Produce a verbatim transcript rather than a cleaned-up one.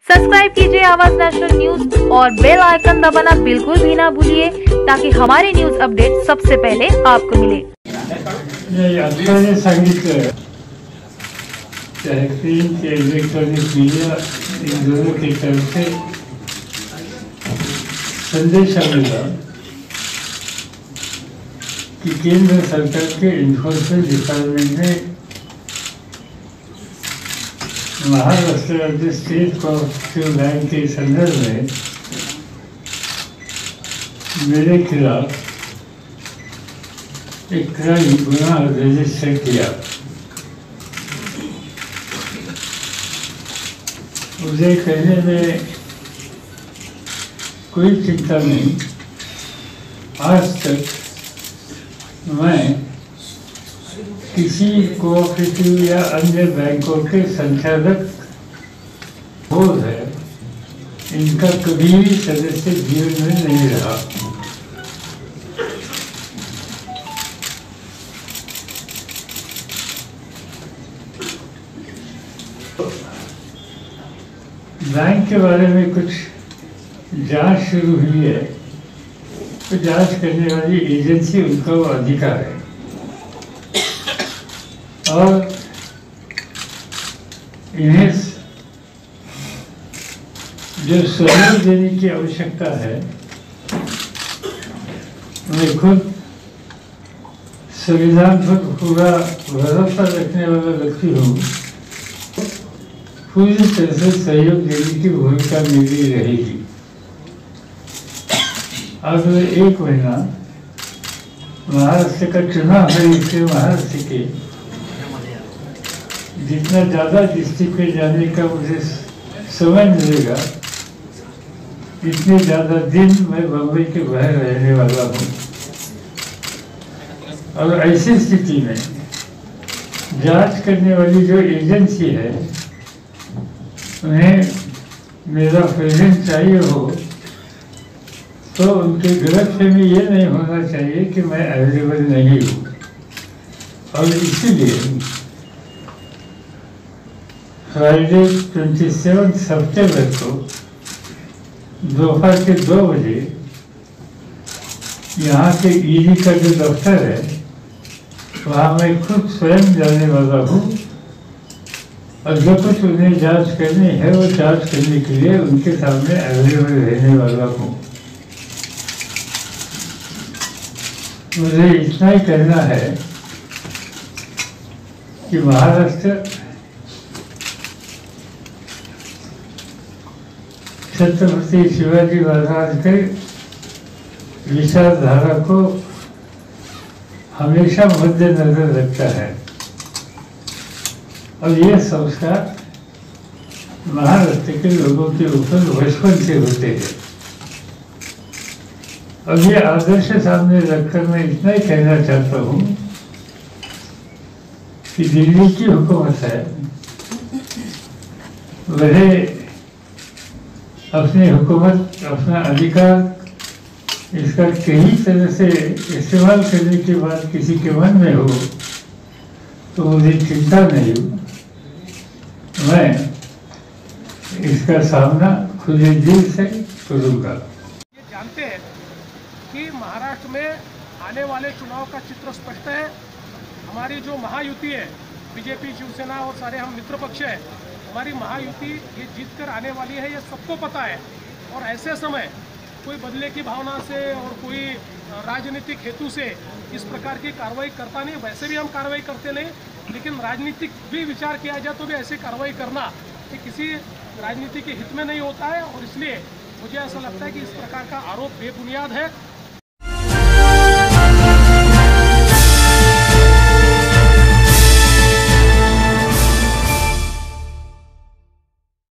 Subscribe कीजिए Awaaz national news और bell icon दबाना बिल्कुल भी ना भूलिए ताकि हमारे न्यूज अपडेट सबसे पहले आपको मिले। सांगितलं प्रिंट इलेक्ट्रॉनिक मीडिया इन दोनों की तरफ से संदेश मिला कि केंद्र सरकार के इन्फोर्समेंट डिपार्टमेंट ने महाराष्ट्र राज्य स्टेट कोऑपरेटिव बैंक के संदर्भ में मेरे खिलाफ एक क्राइम गुनाह रजिस्टर किया। मुझे कहने में कोई चिंता नहीं। आज तक मैं किसी कोऑपरेटिव या अन्य बैंकों के संचालक बोर्ड है इनका कभी भी सदस्य जीवन में नहीं रहा। बैंक के बारे में कुछ जांच शुरू हुई है तो जांच करने वाली एजेंसी उनका वो अधिकार है और इन्हें जो सहयोग देने की आवश्यकता है मैं खुद संविधान पर पूरा भरोसा रखने वाला व्यक्ति हूँ। पूरी तरह से सहयोग देने की भूमिका मेरी रहेगी। अब एक महीना महाराष्ट्र का चुनाव है, इसलिए महाराष्ट्र के जितना ज़्यादा डिस्ट्रिक्ट में जाने का मुझे समय मिलेगा इतने ज़्यादा दिन मैं बम्बई के बाहर रहने वाला हूँ। और ऐसी स्थिति में जांच करने वाली जो एजेंसी है उन्हें मेरा प्रेजेंस चाहिए हो तो उनके गलतफहमी ये नहीं होना चाहिए कि मैं अवेलेबल नहीं हूँ। और इसीलिए फ्राइडे ट्वेंटी सेवन सितंबर को दोपहर के दो बजे यहाँ के ईडी का जो दफ्तर है वहाँ मैं खुद स्वयं जाने वाला हूँ और जो कुछ उन्हें जांच करनी है वो जांच करने के लिए उनके सामने अवेलेबल रहने वाला हूँ। मुझे इतना ही कहना है कि महाराष्ट्र छत्रपति शिवाजी महाराज के विचारधारा को हमेशा मद्देनजर रखता है और ये संस्कार महाराष्ट्र के लोगों के ऊपर बचपन से होते हैं। और ये आदर्श सामने रखकर मैं इतना ही कहना चाहता हूँ कि दिल्ली की हुकूमत है वह अपनी हुकूमत अपना अधिकार इसका कई तरह से इस्तेमाल करने के बाद किसी के मन में हो तो मुझे चिंता नहीं हो। मैं इसका सामना खुले दिल से करूँगा। ये जानते हैं कि महाराष्ट्र में आने वाले चुनाव का चित्र स्पष्ट है। हमारी जो महायुति है बीजेपी शिवसेना और सारे हम मित्र पक्ष है, हमारी महायुति ये जीत कर आने वाली है, ये सबको पता है। और ऐसे समय कोई बदले की भावना से और कोई राजनीतिक हेतु से इस प्रकार की कार्रवाई करता नहीं। वैसे भी हम कार्रवाई करते नहीं, लेकिन राजनीतिक भी विचार किया जाए तो भी ऐसी कार्रवाई करना कि किसी राजनीति के हित में नहीं होता है। और इसलिए मुझे ऐसा लगता है कि इस प्रकार का आरोप बेबुनियाद है।